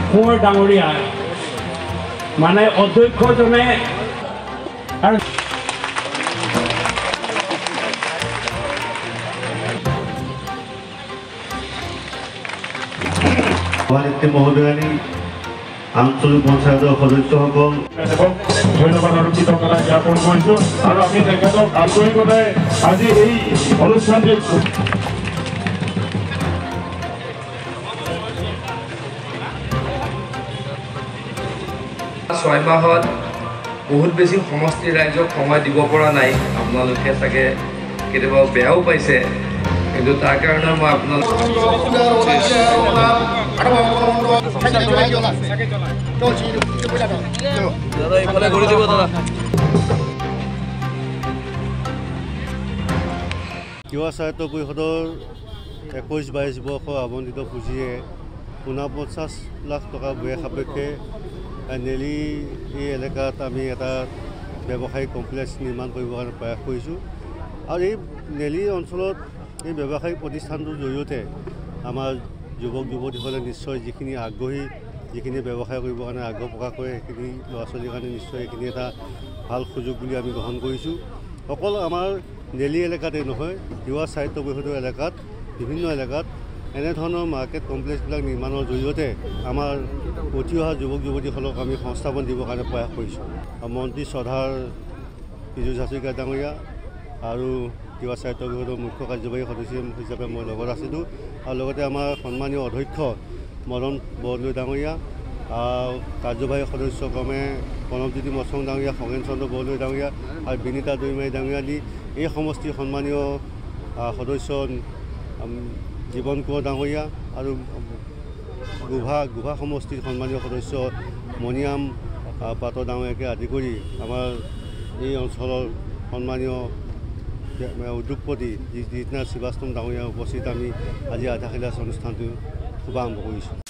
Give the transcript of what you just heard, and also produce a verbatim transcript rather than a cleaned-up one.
কোঁৱৰ ডাঙৰীয়া মানে অধ্যক্ষজনে আৰু সভানেত্ৰী মহোদয়ানী আঞ্চলিক পঞ্চায়তৰ সদস্যসকল ধন্যবাদ আৰু কৃতজ্ঞতা জ্ঞাপন কৰিছোঁ আৰু আমি তেখেতক আন্তৰিকতাৰে আজি এই অনুষ্ঠানটিত ছয় মাহত বহুত বেছি সমষ্টিৰ ৰাইজক সময় দিব পৰা নাই আপোনালোকে চাগে কেতিয়াবা বেয়াও পাইছে কিন্তু তাৰ কাৰণে মই আপোনালোক তিৱা সাহিত্য পৰিষদৰ একৈছ বাইছ বৰ্ষ আবণ্টিত পুঁজিয়ে ঊনপঞ্চাছ লাখ টকা ব্যয় সাপেক্ষে নেলি এই এলেকাত আমি এটা ব্যৱসায়িক কমপ্লেক্স নিৰ্মাণ কৰিবৰ কাৰণে প্ৰয়াস কৰিছোঁ আৰু এই নেলি অঞ্চলত এই ব্যৱসায়িক প্ৰতিষ্ঠানটোৰ জৰিয়তে আমাৰ যুৱক যুৱতীসকলে নিশ্চয় যিখিনি আগ্ৰহী যিখিনি ব্যৱসায় কৰিবৰ কাৰণে আগ্ৰহ প্ৰকাশ কৰে সেইখিনি ল'ৰা ছোৱালীৰ কাৰণে নিশ্চয় এইখিনি এটা ভাল সুযোগ বুলি আমি গ্ৰহণ কৰিছোঁ অকল আমাৰ নেলি এলেকাতে নহয় তিৱা সাহিত্য পৰিষদৰ এলেকাত বিভিন্ন এলেকাত এনেধৰণৰ মাৰ্কেট কমপ্লেক্সবিলাক নিৰ্মাণৰ জৰিয়তে আমাৰ উঠি অহা যুৱক যুৱতীসকলক আমি সংস্থাপন দিবৰ কাৰণে প্ৰয়াস কৰিছোঁ মন্ত্ৰী শ্ৰদ্ধাৰ পীযুষ হাজৰিকা ডাঙৰীয়া আৰু তিৱা সাহিত্য পৰিষদৰ মুখ্য কাৰ্যবাহী সদস্য হিচাপে মই লগত আছিলোঁ আৰু লগতে আমাৰ সন্মানীয় অধ্যক্ষ মদন বৰদলৈ ডাঙৰীয়া কাৰ্যবাহী সদস্যক্ৰমে প্ৰণৱজ্যোতি মছং ডাঙৰীয়া খগেন চন্দ্ৰ বৰদলৈ ডাঙৰীয়া আৰু বিনীতা দৈমাৰী ডাঙৰীয়া আদি এই সমষ্টিৰ সন্মানীয় সদস্য জীৱন কোঁৱৰ ডাঙৰীয়া আৰু গোভা গোভা সমষ্টিৰ সন্মানীয় সদস্য মণিৰাম পাত্ৰ ডাঙৰীয়াকে আদি কৰি আমাৰ এই অঞ্চলৰ সন্মানীয় উদ্যোগপতি জিতনাথ শ্ৰীবাস্তৱ ডাঙৰীয়া উপস্থিত আমি আজি আধাৰশিলা অনুষ্ঠানটো শুভাৰম্ভ কৰিছোঁ।